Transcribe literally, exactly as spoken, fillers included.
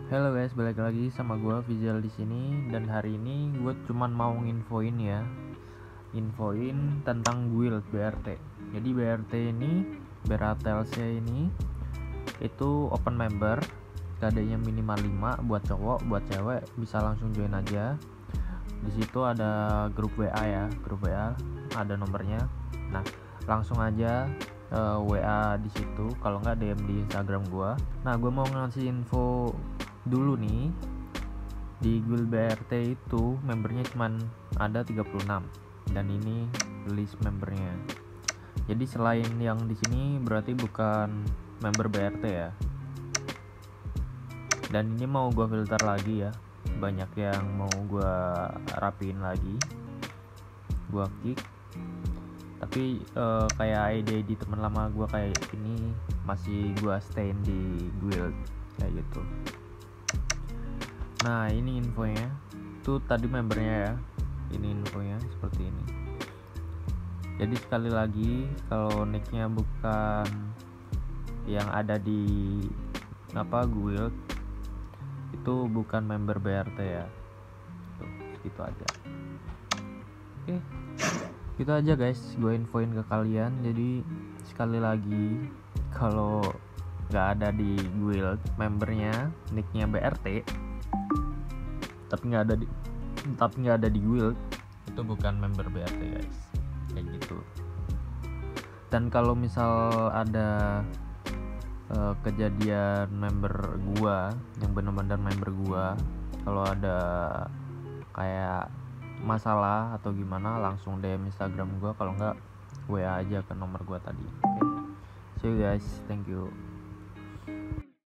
Halo guys, balik lagi sama gue Vizal di sini dan hari ini gue cuman mau nginfoin ya, infoin tentang guild B R T. Jadi B R T ini, B R T L C ini itu open member, K D-nya minimal lima buat cowok, buat cewek bisa langsung join aja. Di situ ada grup W A ya, grup W A ada nomornya. Nah, langsung aja uh, W A di situ, kalau nggak D M di Instagram gue. Nah, gue mau ngasih info dulu nih. Di guild B R T itu membernya cuma ada tiga puluh enam dan ini list membernya. Jadi selain yang di sini berarti bukan member B R T ya. Dan ini mau gue filter lagi ya. Banyak yang mau gue rapiin lagi. Gue kick. Tapi uh, kayak I D di teman lama gue kayak ini masih gue stain di guild kayak gitu. Nah, ini infonya. Itu tadi membernya ya. Ini infonya seperti ini. Jadi sekali lagi, kalau nicknya bukan yang ada di apa guild, itu bukan member B R T ya. Tuh, segitu aja. Oke. Gitu aja guys, gue infoin ke kalian. Jadi sekali lagi, kalau nggak ada di guild membernya, nicknya B R T, tapi nggak ada di tapi nggak ada di guild, itu bukan member B R T guys, kayak gitu. Dan kalau misal ada uh, kejadian member gua yang benar-benar member gua, kalau ada kayak masalah atau gimana, langsung D M Instagram gua, kalau nggak W A aja ke nomor gua tadi. Oke, okay? See you guys, thank you.